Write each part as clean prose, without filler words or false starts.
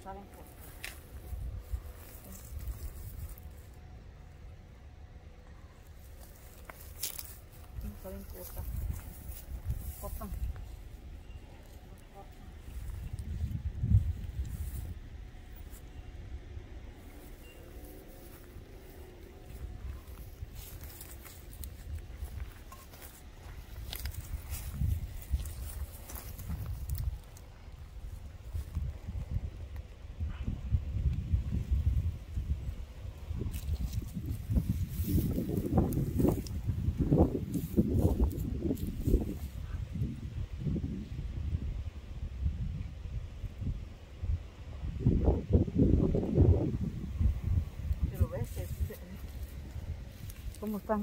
saben por qué. No saben cortar. Cortan. ¿Cómo están?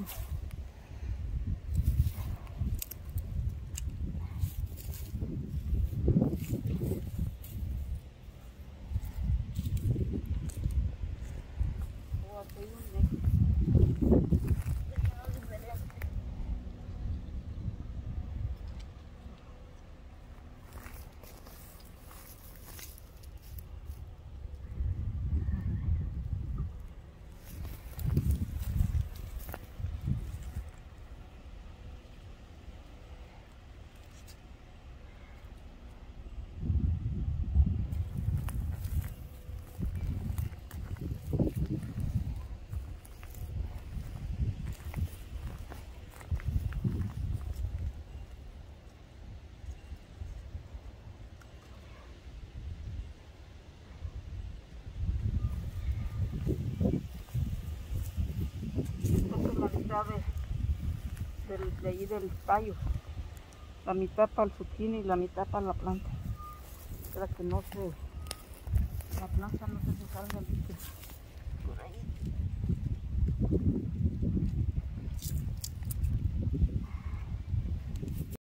De ahí del tallo, la mitad para el zucchini y la mitad para la planta, para que no se, la planta no se salga el líquido por ahí.